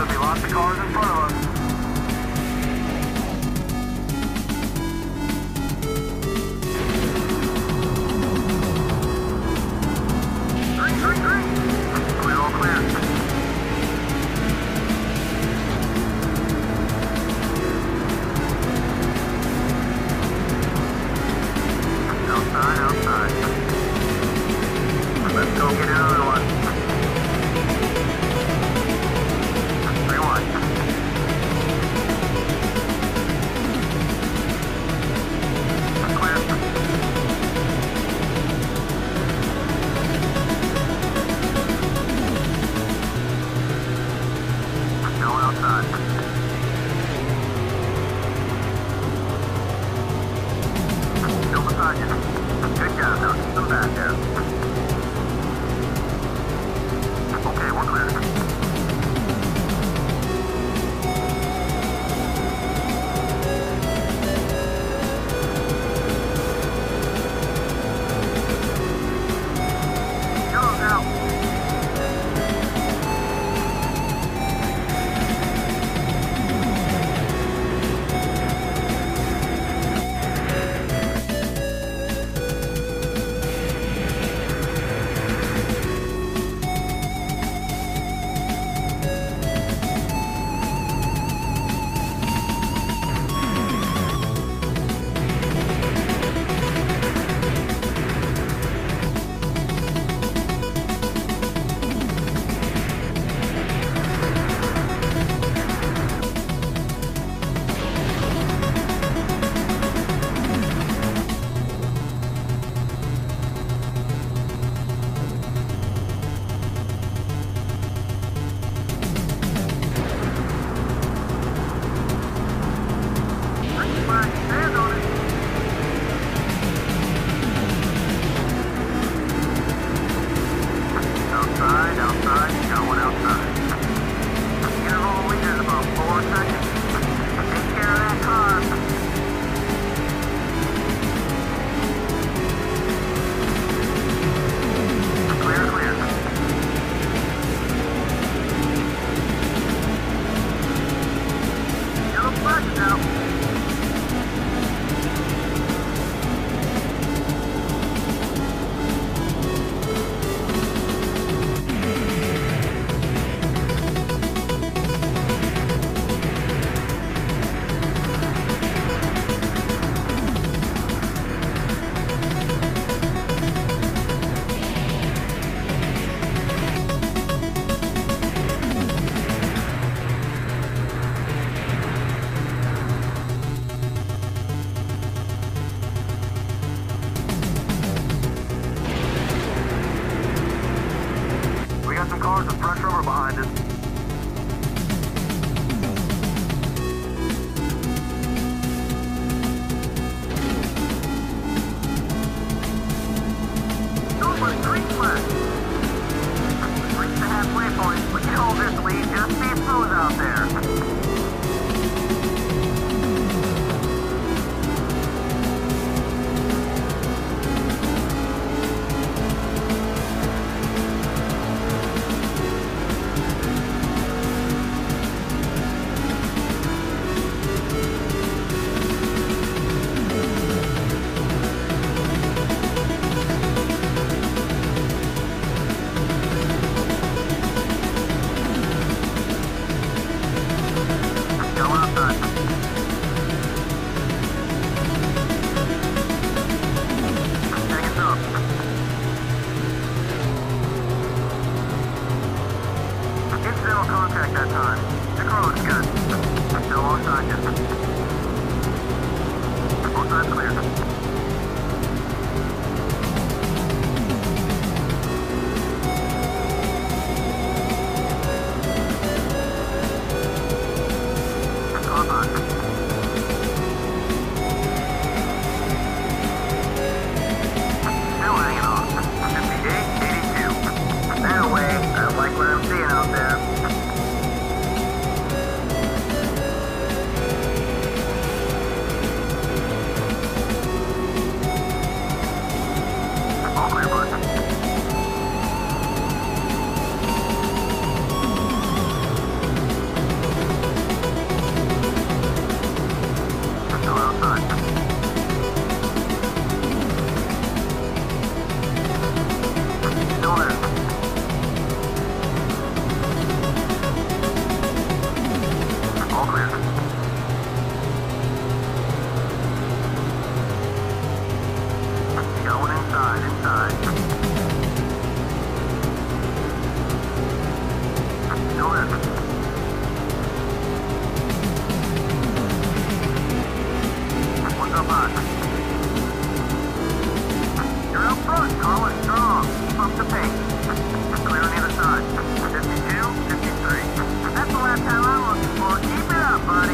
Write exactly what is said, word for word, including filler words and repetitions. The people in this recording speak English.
Should be lots of cars in front of us. Green, green, green. Clear, all clear. Outside, outside. Let's go get another one. three one. Clear. Go outside. Still beside you. Good job. Now keep them back there. Okay, we're clear. Go now. Stand on it. Outside, outside, got one outside. Interval leader's about four seconds. Take care of that car. Clear, clear. Yellow flash is out. We got some cars with fresh rubber behind us. Nobody, green flag. We've reached the halfway point. We can hold this lead. Just be smooth out there. Go outside. Hang it up. Incidental contact that time. The car looks good. Still alongside you. Both sides clear. Come on. Still hanging on. fifty-eight, eighty-two. That way, I like what I'm seeing out there. All clear. Going inside, inside. Still in. What's up high? You're out front, Colin, strong. Keep up the pace. Clear on the other side. fifty-two, fifty-three. That's the last time I'm looking for. Keep it up, buddy.